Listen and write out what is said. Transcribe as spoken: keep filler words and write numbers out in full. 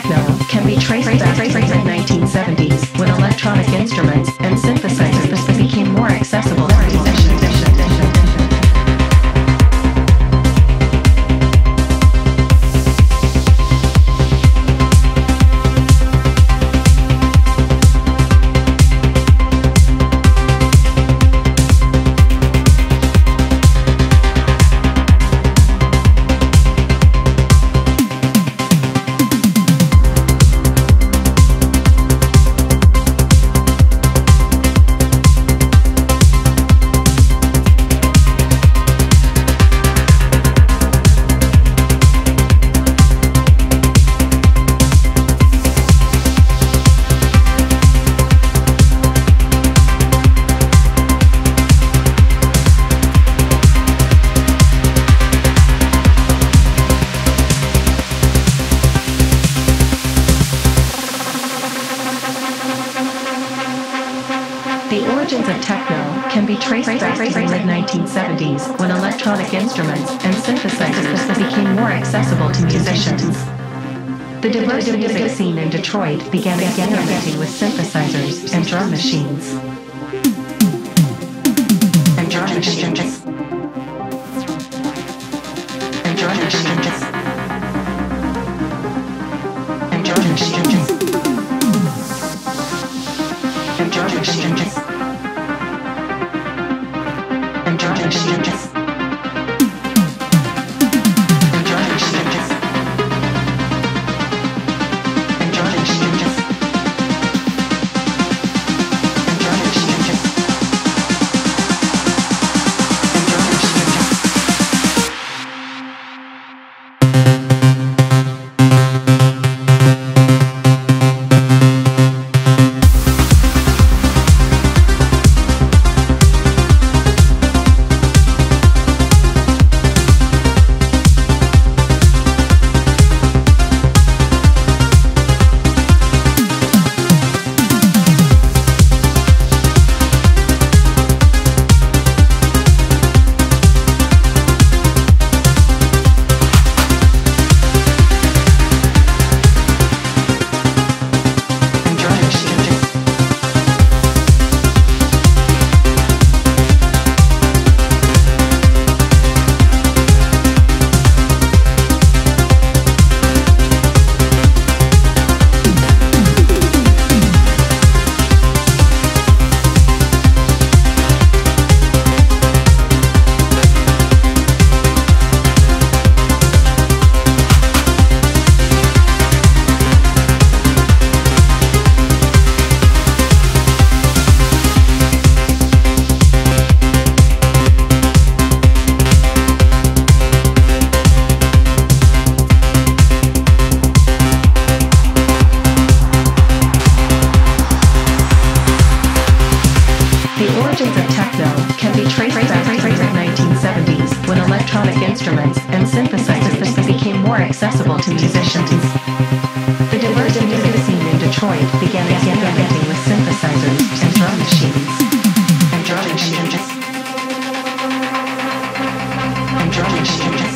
techno can be traced back to the nineteen seventies, when electronic instruments and synthesizers became more accessible to musicians. The origins of techno can be traced back to the mid nineteen seventies, when electronic instruments and synthesizers became more accessible to musicians. The diverse music scene in Detroit began experimenting with synthesizers and drum machines. And drum machines. And drum machines. And drum machines. And drum machines. And drum machines. And drum machines. And drum machines. And drum machines. And drum machines. The origins of techno can be traced back to the nineteen seventies, when electronic instruments and synthesizers became more accessible to musicians. The diverse music scene in Detroit began experimenting with synthesizers and drum machines. And drum machines. And drum machines.